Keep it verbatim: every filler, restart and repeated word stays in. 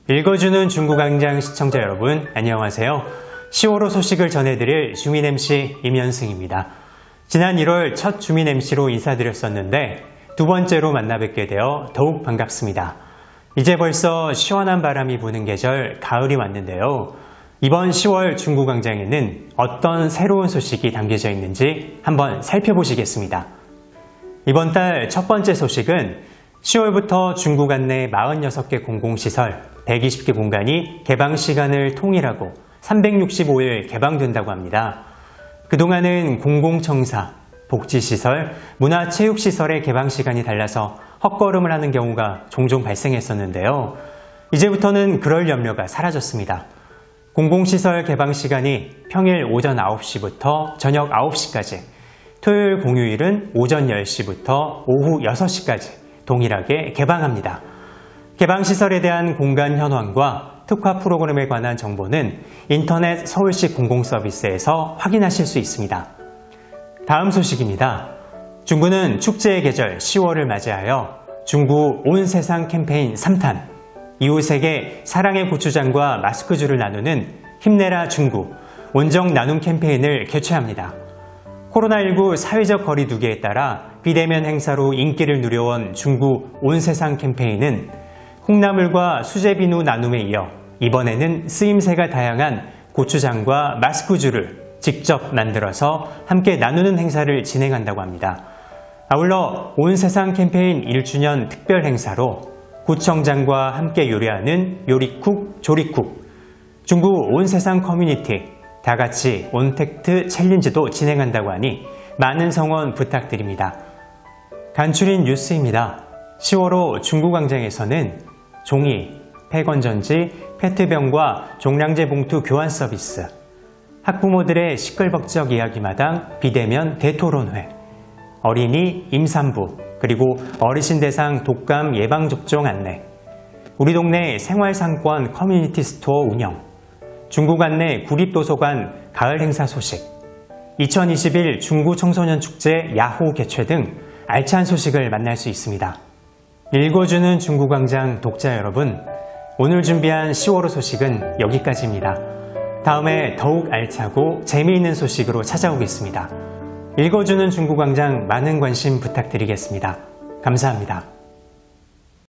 읽어주는 중구광장 시청자 여러분, 안녕하세요. 시월호 소식을 전해드릴 주민 엠씨 임현승입니다. 지난 일월 첫 주민 엠씨로 인사드렸었는데 두 번째로 만나뵙게 되어 더욱 반갑습니다. 이제 벌써 시원한 바람이 부는 계절 가을이 왔는데요. 이번 시월 중구광장에는 어떤 새로운 소식이 담겨져 있는지 한번 살펴보시겠습니다. 이번 달 첫 번째 소식은 시월부터 중구관 내 사십육 개 공공시설, 백이십 개 공간이 개방 시간을 통일하고 삼백육십오 일 개방된다고 합니다. 그동안은 공공청사, 복지시설, 문화체육시설의 개방 시간이 달라서 헛걸음을 하는 경우가 종종 발생했었는데요. 이제부터는 그럴 염려가 사라졌습니다. 공공시설 개방 시간이 평일 오전 아홉 시부터 저녁 아홉 시까지, 토요일 공휴일은 오전 열 시부터 오후 여섯 시까지 동일하게 개방합니다. 개방시설에 대한 공간 현황과 특화 프로그램에 관한 정보는 인터넷 서울시 공공서비스에서 확인하실 수 있습니다. 다음 소식입니다. 중구는 축제의 계절 시월을 맞이하여 중구 온 세상 캠페인 삼 탄, 이웃에게 사랑의 고추장과 마스크줄을 나누는 힘내라 중구, 원정 나눔 캠페인을 개최합니다. 코로나십구 사회적 거리두기에 따라 비대면 행사로 인기를 누려온 중구 온 세상 캠페인은 콩나물과 수제 비누 나눔에 이어 이번에는 쓰임새가 다양한 고추장과 마스크줄을 직접 만들어서 함께 나누는 행사를 진행한다고 합니다. 아울러 온 세상 캠페인 일 주년 특별 행사로 구청장과 함께 요리하는 요리쿡 조리쿡, 중구 온 세상 커뮤니티 다같이 온택트 챌린지도 진행한다고 하니 많은 성원 부탁드립니다. 간추린 뉴스입니다. 시월호 중구광장에서는 종이, 폐건전지, 페트병과 종량제 봉투 교환 서비스, 학부모들의 시끌벅적 이야기마당 비대면 대토론회, 어린이 임산부, 그리고 어르신 대상 독감 예방접종 안내, 우리 동네 생활상권 커뮤니티 스토어 운영, 중구관 내 구립도서관 가을 행사 소식, 이천이십일 중구 청소년 축제 야호 개최 등 알찬 소식을 만날 수 있습니다. 읽어주는 중구광장 독자 여러분, 오늘 준비한 시월호 소식은 여기까지입니다. 다음에 더욱 알차고 재미있는 소식으로 찾아오겠습니다. 읽어주는 중구광장 많은 관심 부탁드리겠습니다. 감사합니다.